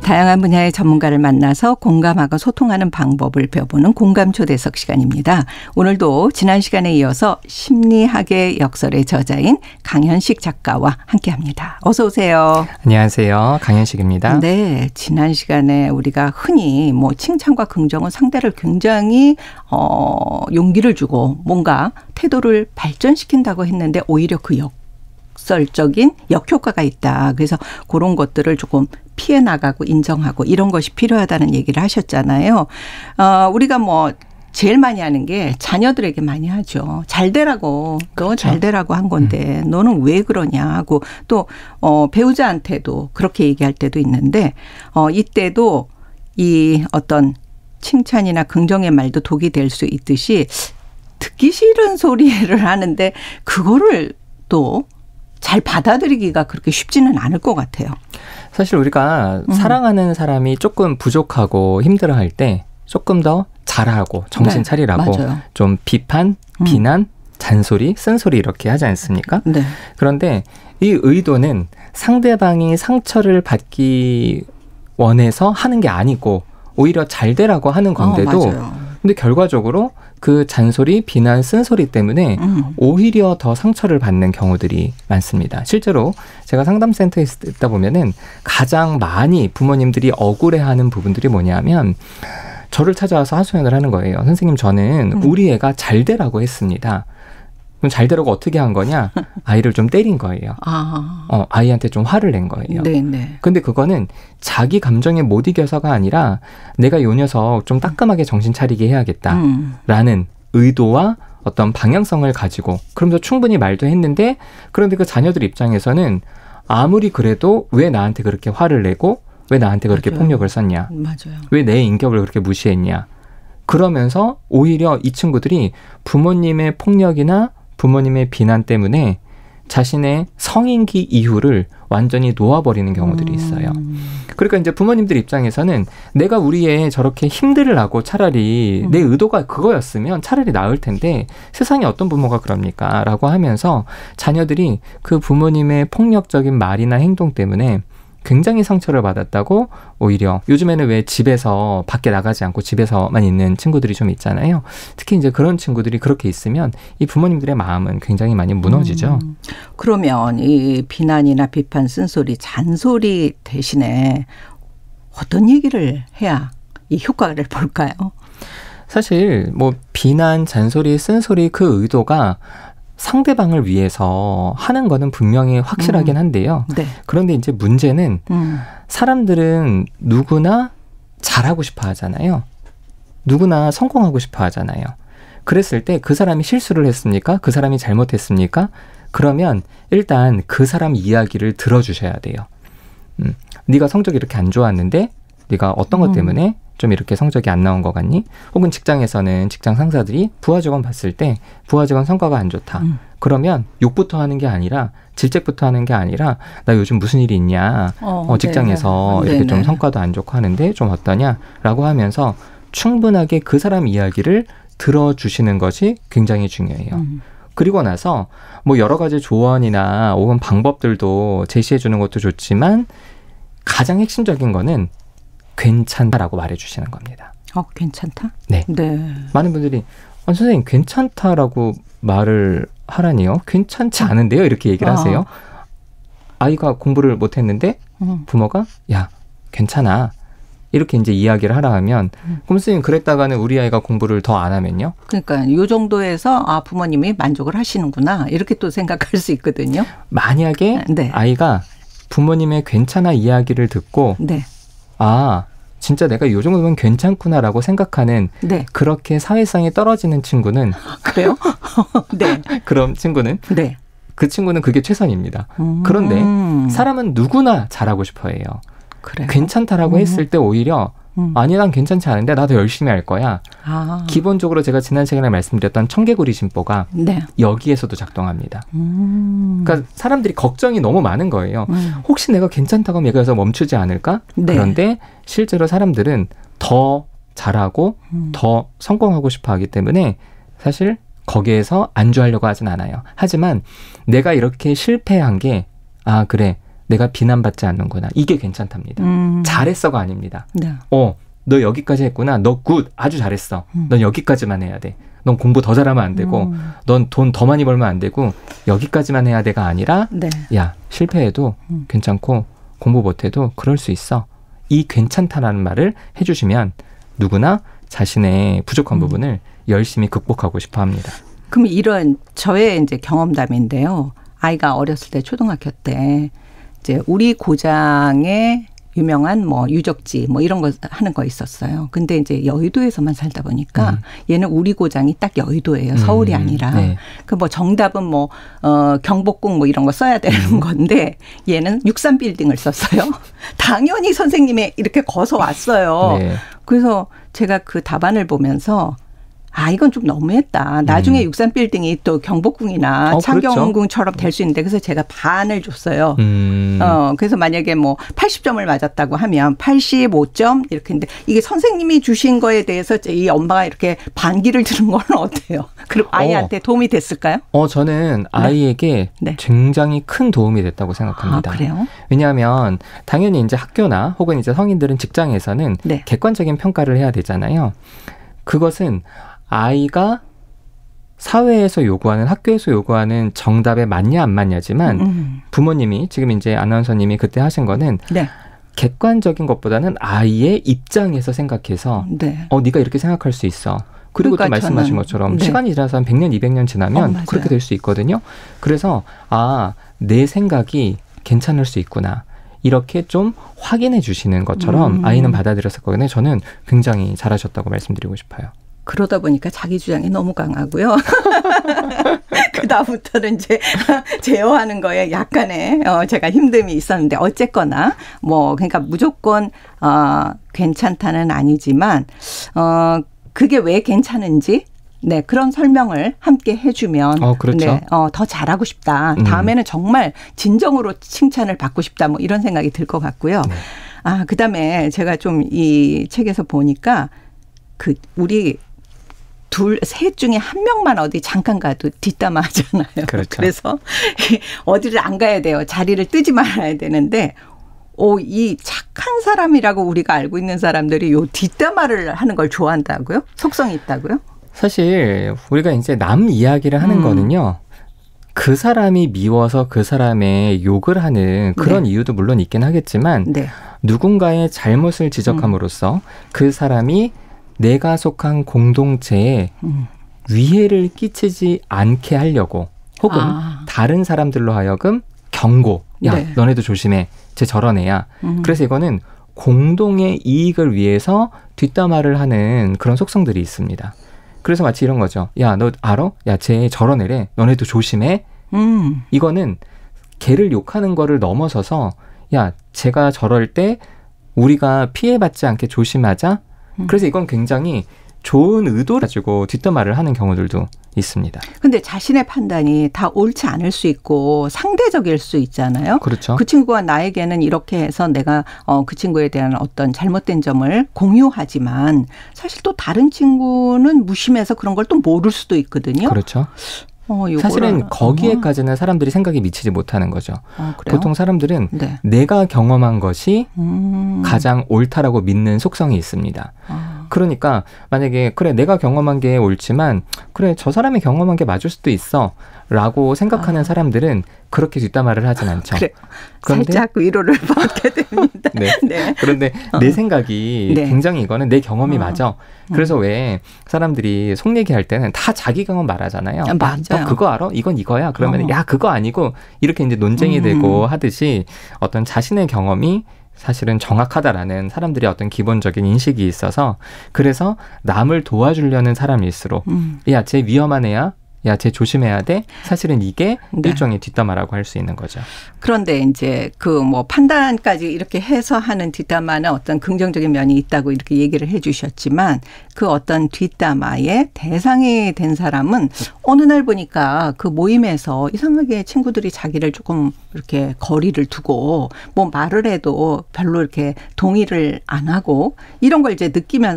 다양한 분야의 전문가를 만나서 공감하고 소통하는 방법을 배워보는 공감초대석 시간입니다. 오늘도 지난 시간에 이어서 심리학의 역설의 저자인 강현식 작가와 함께합니다. 어서 오세요. 안녕하세요. 강현식입니다. 네, 지난 시간에 우리가 흔히 뭐 칭찬과 긍정은 상대를 굉장히 용기를 주고 뭔가 태도를 발전시킨다고 했는데 오히려 그 역설적인 역효과가 있다. 그래서 그런 것들을 조금 피해 나가고 인정하고 이런 것이 필요하다는 얘기를 하셨잖아요. 우리가 뭐 제일 많이 하는 게 자녀들에게 많이 하죠. 잘 되라고. 너 잘 되라고 한 건데 너는 왜 그러냐 하고 또 배우자한테도 그렇게 얘기할 때도 있는데 이때도 이 어떤 칭찬이나 긍정의 말도 독이 될 수 있듯이 듣기 싫은 소리를 하는데 그거를 또 잘 받아들이기가 그렇게 쉽지는 않을 것 같아요. 사실 우리가 사랑하는 사람이 조금 부족하고 힘들어할 때 조금 더 잘하고 정신 차리라고 맞아요. 좀 비판, 비난, 잔소리, 쓴소리 이렇게 하지 않습니까? 네. 그런데 이 의도는 상대방이 상처를 받기 원해서 하는 게 아니고 오히려 잘 되라고 하는 건데도 근데 결과적으로 그 잔소리, 비난, 쓴소리 때문에 오히려 더 상처를 받는 경우들이 많습니다. 실제로 제가 상담센터에 있다 보면은 가장 많이 부모님들이 억울해하는 부분들이 뭐냐면 저를 찾아와서 하소연을 하는 거예요. 선생님, 저는 우리 애가 잘 되라고 했습니다. 그럼 잘 되라고 어떻게 한 거냐? 아이를 좀 때린 거예요. 아이한테 좀 화를 낸 거예요. 네네. 근데 그거는 자기 감정에 못 이겨서가 아니라 내가 요 녀석 좀 따끔하게 정신 차리게 해야겠다라는 의도와 어떤 방향성을 가지고 그러면서 충분히 말도 했는데 그런데 그 자녀들 입장에서는 아무리 그래도 왜 나한테 그렇게 화를 내고 왜 나한테 그렇게 폭력을 썼냐? 맞아요. 왜 내 인격을 그렇게 무시했냐? 그러면서 오히려 이 친구들이 부모님의 폭력이나 부모님의 비난 때문에 자신의 성인기 이후를 완전히 놓아버리는 경우들이 있어요. 그러니까 이제 부모님들 입장에서는 내가 우리 애 저렇게 힘들으라고 차라리 내 의도가 그거였으면 차라리 나을 텐데 세상에 어떤 부모가 그럽니까? 라고 하면서 자녀들이 그 부모님의 폭력적인 말이나 행동 때문에 굉장히 상처를 받았다고 오히려 요즘에는 왜 집에서 밖에 나가지 않고 집에서만 있는 친구들이 좀 있잖아요. 특히 이제 그런 친구들이 그렇게 있으면 이 부모님들의 마음은 굉장히 많이 무너지죠. 그러면 이 비난이나 비판, 쓴소리, 잔소리 대신에 어떤 얘기를 해야 이 효과를 볼까요? 사실 뭐 비난, 잔소리, 쓴소리 그 의도가 상대방을 위해서 하는 거는 분명히 확실하긴 한데요. 네. 그런데 이제 문제는 사람들은 누구나 잘하고 싶어 하잖아요. 누구나 성공하고 싶어 하잖아요. 그랬을 때 그 사람이 실수를 했습니까? 그 사람이 잘못했습니까? 그러면 일단 그 사람 이야기를 들어주셔야 돼요. 네가 성적이 이렇게 안 좋았는데 네가 어떤 것 때문에 좀 이렇게 성적이 안 나온 것 같니? 혹은 직장에서는 직장 상사들이 부하 직원 봤을 때 부하 직원 성과가 안 좋다. 그러면 욕부터 하는 게 아니라 질책부터 하는 게 아니라 나 요즘 무슨 일이 있냐. 직장에서 네네. 이렇게 좀 성과도 안 좋고 하는데 좀 어떠냐? 라고 하면서 충분하게 그 사람 이야기를 들어주시는 것이 굉장히 중요해요. 그리고 나서 뭐 여러 가지 조언이나 혹은 방법들도 제시해 주는 것도 좋지만 가장 핵심적인 거는 괜찮다라고 말해주시는 겁니다. 괜찮다? 네. 많은 분들이 선생님 괜찮다라고 말을 하라니요? 괜찮지 않은데요? 이렇게 얘기를 하세요. 아이가 공부를 못했는데 부모가 야 괜찮아 이렇게 이제 이야기를 하라 하면 그럼 선생님 그랬다가는 우리 아이가 공부를 더 안 하면요? 그러니까 이 정도에서 부모님이 만족을 하시는구나 이렇게 또 생각할 수 있거든요. 만약에 아이가 부모님의 괜찮아 이야기를 듣고 진짜 내가 요 정도면 괜찮구나라고 생각하는 그렇게 사회성이 떨어지는 친구는 그래요? 네. 그런 친구는 그 친구는 그게 최선입니다. 그런데 사람은 누구나 잘하고 싶어 해요. 그래요? 괜찮다라고 했을 때 오히려 아니 난 괜찮지 않은데 나도 열심히 할 거야. 기본적으로 제가 지난 시간에 말씀드렸던 청개구리 심보가 여기에서도 작동합니다. 그러니까 사람들이 걱정이 너무 많은 거예요. 혹시 내가 괜찮다고 하면 얘가 여기서 멈추지 않을까? 그런데 실제로 사람들은 더 잘하고 더 성공하고 싶어 하기 때문에 사실 거기에서 안주하려고 하진 않아요. 하지만 내가 이렇게 실패한 게 그래 내가 비난받지 않는구나. 이게 괜찮답니다. 잘했어가 아닙니다. 네. 너 여기까지 했구나. 너 굿. 아주 잘했어. 넌 여기까지만 해야 돼. 넌 공부 더 잘하면 안 되고 넌 돈 더 많이 벌면 안 되고 여기까지만 해야 돼가 아니라 네. 야, 실패해도 괜찮고 공부 못해도 그럴 수 있어. 이 괜찮다라는 말을 해주시면 누구나 자신의 부족한 부분을 열심히 극복하고 싶어 합니다. 그럼 이런 저의 이제 경험담인데요. 아이가 어렸을 때 초등학교 때 이제 우리 고장의 유명한 뭐 유적지 뭐 이런 거 하는 거 있었어요. 근데 이제 여의도에서만 살다 보니까 얘는 우리 고장이 딱 여의도예요. 서울이 아니라. 네. 그 뭐 정답은 뭐 경복궁 뭐 이런 거 써야 되는 건데 얘는 63빌딩을 썼어요. 당연히 선생님이 이렇게 거서 왔어요. 네. 그래서 제가 그 답안을 보면서 이건 좀 너무했다. 나중에 63빌딩이 또 경복궁이나 창경궁처럼 될 수 있는데 그래서 제가 반을 줬어요. 그래서 만약에 뭐 80점을 맞았다고 하면 85점 이렇게 했는데 이게 선생님이 주신 거에 대해서 이 엄마가 이렇게 반기를 드는 건 어때요? 그리고 아이한테 도움이 됐을까요? 저는 아이에게 네. 굉장히 큰 도움이 됐다고 생각합니다. 그래요? 왜냐하면 당연히 이제 학교나 혹은 이제 성인들은 직장에서는 네. 객관적인 평가를 해야 되잖아요. 그것은 아이가 사회에서 요구하는 학교에서 요구하는 정답에 맞냐 안 맞냐지만 부모님이 지금 이제 아나운서님이 그때 하신 거는 네. 객관적인 것보다는 아이의 입장에서 생각해서 네. 네가 이렇게 생각할 수 있어. 그리고 그러니까 또 말씀하신 저는, 것처럼 네. 시간이 지나서 한 100년, 200년 지나면 그렇게 될 수 있거든요. 그래서 내 생각이 괜찮을 수 있구나. 이렇게 좀 확인해 주시는 것처럼 아이는 받아들였을 거거든요. 저는 굉장히 잘하셨다고 말씀드리고 싶어요. 그러다 보니까 자기 주장이 너무 강하고요. 그다음부터는 이제 제어하는 거에 약간의 제가 힘듦이 있었는데 어쨌거나 뭐 그러니까 무조건 괜찮다는 아니지만 그게 왜 괜찮은지 네, 그런 설명을 함께 해주면 그렇죠. 네, 더 잘하고 싶다. 다음에는 정말 진정으로 칭찬을 받고 싶다. 뭐 이런 생각이 들 것 같고요. 네. 그다음에 제가 좀 이 책에서 보니까 우리 셋 중에 한 명만 어디 잠깐 가도 뒷담화 하잖아요. 그렇죠. 그래서 어디를 안 가야 돼요. 자리를 뜨지 말아야 되는데 이 착한 사람이라고 우리가 알고 있는 사람들이 요 뒷담화를 하는 걸 좋아한다고요? 속성이 있다고요? 사실 우리가 이제 남 이야기를 하는 거는요. 그 사람이 미워서 그 사람의 욕을 하는 그런 네. 이유도 물론 있긴 하겠지만 네. 누군가의 잘못을 지적함으로써 그 사람이 내가 속한 공동체에 위해를 끼치지 않게 하려고 혹은 다른 사람들로 하여금 경고. 야, 네. 너네도 조심해. 쟤 저런 애야. 그래서 이거는 공동의 이익을 위해서 뒷담화를 하는 그런 속성들이 있습니다. 그래서 마치 이런 거죠. 야, 너 알아? 야, 쟤 저런 애래. 너네도 조심해. 이거는 걔를 욕하는 거를 넘어서서 야, 쟤가 저럴 때 우리가 피해받지 않게 조심하자. 그래서 이건 굉장히 좋은 의도를 가지고 뒷담화를 하는 경우들도 있습니다. 근데 자신의 판단이 다 옳지 않을 수 있고 상대적일 수 있잖아요. 그렇죠. 그 친구가 나에게는 이렇게 해서 내가 그 친구에 대한 어떤 잘못된 점을 공유하지만 사실 또 다른 친구는 무심해서 그런 걸 또 모를 수도 있거든요. 그렇죠. 사실은 거기에까지는 사람들이 생각이 미치지 못하는 거죠. 보통 사람들은 네. 내가 경험한 것이 가장 옳다라고 믿는 속성이 있습니다. 그러니까 만약에 그래 내가 경험한 게 옳지만 그래 저 사람이 경험한 게 맞을 수도 있어 라고 생각하는 사람들은 그렇게 뒷담화를 하진 않죠. 그래. 살짝 위로를 받게 됩니다. 네. 네. 그런데 내 생각이 네. 굉장히 이거는 내 경험이 맞아. 그래서 왜 사람들이 속 얘기할 때는 다 자기 경험 말하잖아요. 맞아요. 너 그거 알아? 이건 이거야. 그러면 야 그거 아니고 이렇게 이제 논쟁이 되고 하듯이 어떤 자신의 경험이 사실은 정확하다라는 사람들의 어떤 기본적인 인식이 있어서 그래서 남을 도와주려는 사람일수록 야, 쟤 위험한 애야. 야, 쟤 조심해야 돼. 사실은 이게 네. 일종의 뒷담화라고 할 수 있는 거죠. 그런데 이제 그 뭐 판단까지 이렇게 해서 하는 뒷담화는 어떤 긍정적인 면이 있다고 이렇게 얘기를 해 주셨지만 그 어떤 뒷담화의 대상이 된 사람은 어느 날 보니까 그 모임에서 이상하게 친구들이 자기를 조금 이렇게 거리를 두고 뭐 말을 해도 별로 이렇게 동의를 안 하고 이런 걸 이제 느끼면서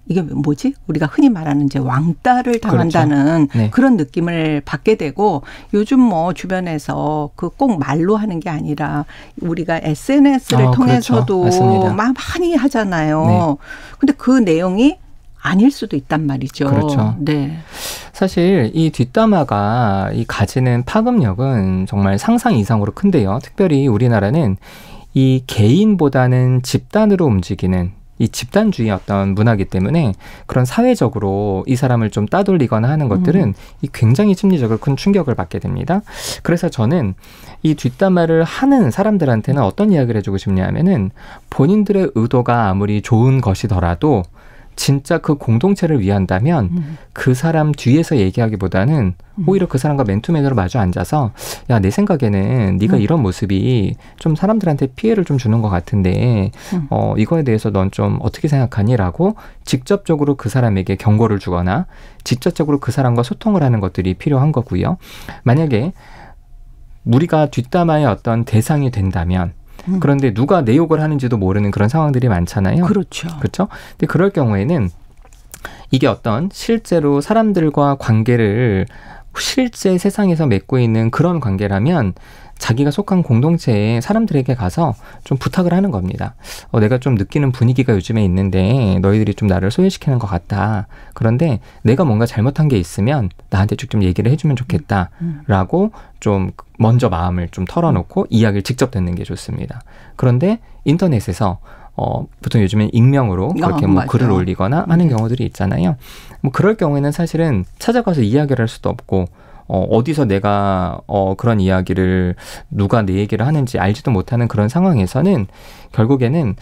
이게 뭐지? 우리가 흔히 말하는 이제 왕따를 당한다는 그렇죠. 네. 그런 느낌을 받게 되고 요즘 뭐 주변에서 그 꼭 말로 하는 게 아니라 우리가 SNS를 통해서도 그렇죠. 막 많이 하잖아요. 네. 근데 그 내용이 아닐 수도 있단 말이죠. 그렇죠. 네. 사실 이 뒷담화가 이 가지는 파급력은 정말 상상 이상으로 큰데요. 특별히 우리나라는 이 개인보다는 집단으로 움직이는 이 집단주의 어떤 문화이기 때문에 그런 사회적으로 이 사람을 좀 따돌리거나 하는 것들은 이 굉장히 심리적으로 큰 충격을 받게 됩니다. 그래서 저는 이 뒷담화를 하는 사람들한테는 어떤 이야기를 해주고 싶냐면은 본인들의 의도가 아무리 좋은 것이더라도 진짜 그 공동체를 위한다면 그 사람 뒤에서 얘기하기보다는 오히려 그 사람과 맨투맨으로 마주 앉아서 야, 내 생각에는 네가 이런 모습이 좀 사람들한테 피해를 좀 주는 것 같은데 이거에 대해서 넌 좀 어떻게 생각하니? 라고 직접적으로 그 사람에게 경고를 주거나 직접적으로 그 사람과 소통을 하는 것들이 필요한 거고요. 만약에 우리가 뒷담화의 어떤 대상이 된다면 그런데 누가 내 욕을 하는지도 모르는 그런 상황들이 많잖아요. 그렇죠. 그렇죠? 근데 그럴 경우에는 이게 어떤 실제로 사람들과 관계를 실제 세상에서 맺고 있는 그런 관계라면 자기가 속한 공동체에 사람들에게 가서 좀 부탁을 하는 겁니다. 내가 좀 느끼는 분위기가 요즘에 있는데 너희들이 좀 나를 소외시키는 것 같다. 그런데 내가 뭔가 잘못한 게 있으면 나한테 직접 얘기를 해주면 좋겠다. 라고 좀 먼저 마음을 좀 털어놓고 이야기를 직접 듣는 게 좋습니다. 그런데 인터넷에서 보통 요즘엔 익명으로 그렇게 뭐 글을 올리거나 하는 경우들이 있잖아요. 뭐 그럴 경우에는 사실은 찾아가서 이야기를 할 수도 없고 어디서 내가 그런 이야기를 누가 내 얘기를 하는지 알지도 못하는 그런 상황에서는 결국에는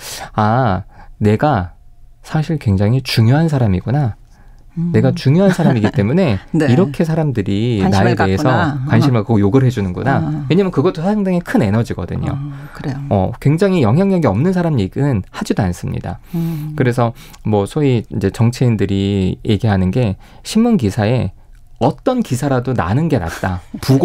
내가 사실 굉장히 중요한 사람이구나. 내가 중요한 사람이기 때문에 네. 이렇게 사람들이 나에 대해서 관심을 갖고 욕을 해주는구나. 왜냐면 그것도 상당히 큰 에너지거든요. 그래요. 굉장히 영향력이 없는 사람 얘기는 하지도 않습니다. 그래서 뭐 소위 이제 정치인들이 얘기하는 게 신문 기사에 어떤 기사라도 나는 게 낫다.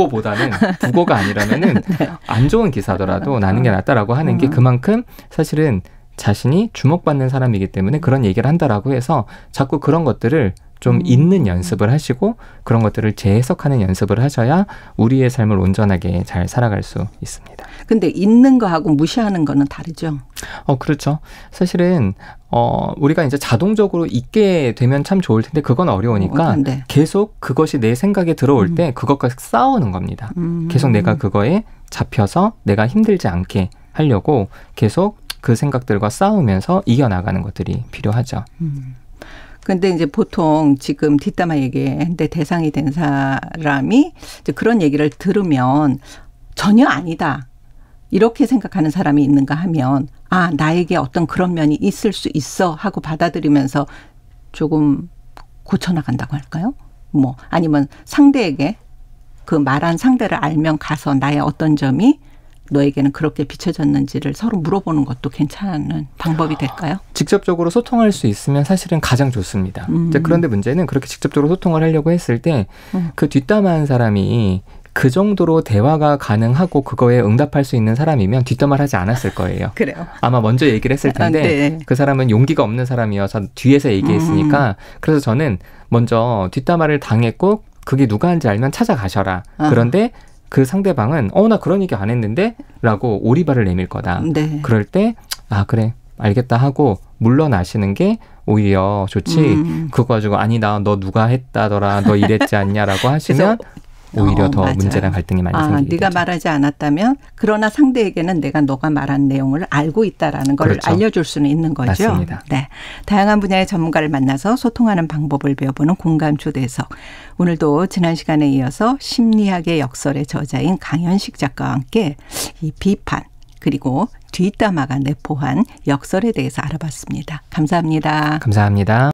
부고가 아니라면은 네. 안 좋은 기사더라도 나는 게 낫다라고 하는 게 그만큼 사실은 자신이 주목받는 사람이기 때문에 그런 얘기를 한다라고 해서 자꾸 그런 것들을 좀 읽는 연습을 하시고 그런 것들을 재해석하는 연습을 하셔야 우리의 삶을 온전하게 잘 살아갈 수 있습니다. 근데 읽는 거하고 무시하는 거는 다르죠? 그렇죠. 사실은 우리가 이제 자동적으로 읽게 되면 참 좋을 텐데 그건 어려우니까 계속 그것이 내 생각에 들어올 때 그것과 싸우는 겁니다. 계속 내가 그거에 잡혀서 내가 힘들지 않게 하려고 계속 그 생각들과 싸우면서 이겨나가는 것들이 필요하죠. 근데 이제 보통 지금 뒷담화 얘기했는데 대상이 된 사람이 이제 그런 얘기를 들으면 전혀 아니다. 이렇게 생각하는 사람이 있는가 하면 나에게 어떤 그런 면이 있을 수 있어 하고 받아들이면서 조금 고쳐나간다고 할까요? 뭐 아니면 상대에게 그 말한 상대를 알면 가서 나의 어떤 점이 너에게는 그렇게 비춰졌는지를 서로 물어보는 것도 괜찮은 방법이 될까요? 직접적으로 소통할 수 있으면 사실은 가장 좋습니다. 그런데 문제는 그렇게 직접적으로 소통을 하려고 했을 때 그 뒷담화한 사람이 그 정도로 대화가 가능하고 그거에 응답할 수 있는 사람이면 뒷담화를 하지 않았을 거예요. 그래요. 아마 먼저 얘기를 했을 텐데 네. 그 사람은 용기가 없는 사람이어서 뒤에서 얘기했으니까 그래서 저는 먼저 뒷담화를 당했고 그게 누가 한지 알면 찾아가셔라. 그런데 그 상대방은 나 그런 얘기 안 했는데 라고 오리발을 내밀 거다. 네. 그럴 때 그래 알겠다 하고 물러나시는 게 오히려 좋지. 그거 가지고 너 누가 했다더라. 너 이랬지 않냐라고 하시면 오히려 더 맞아요. 문제랑 갈등이 많이 생기게 네가 되죠. 말하지 않았다면 그러나 상대에게는 내가 너가 말한 내용을 알고 있다라는 걸 그렇죠. 알려줄 수는 있는 거죠. 맞습니다. 네, 다양한 분야의 전문가를 만나서 소통하는 방법을 배워보는 공감 초대석. 오늘도 지난 시간에 이어서 심리학의 역설의 저자인 강현식 작가와 함께 이 비판 그리고 뒷담화가 내포한 역설에 대해서 알아봤습니다. 감사합니다. 감사합니다.